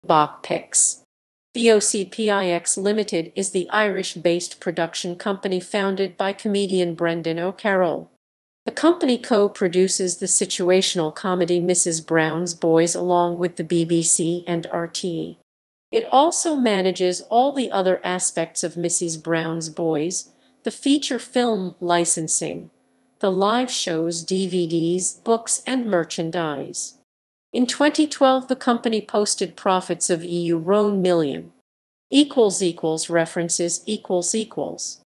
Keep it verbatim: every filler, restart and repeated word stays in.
Boc-Pix. Boc-Pix Limited is the Irish-based production company founded by comedian Brendan O'Carroll. The company co-produces the situational comedy Missus Brown's Boys along with the B B C and R T E. It also manages all the other aspects of Missus Brown's Boys, the feature film licensing, the live shows, D V Ds, books, and merchandise. In twenty twelve, the company posted profits of euro million. Equals equals references equals equals.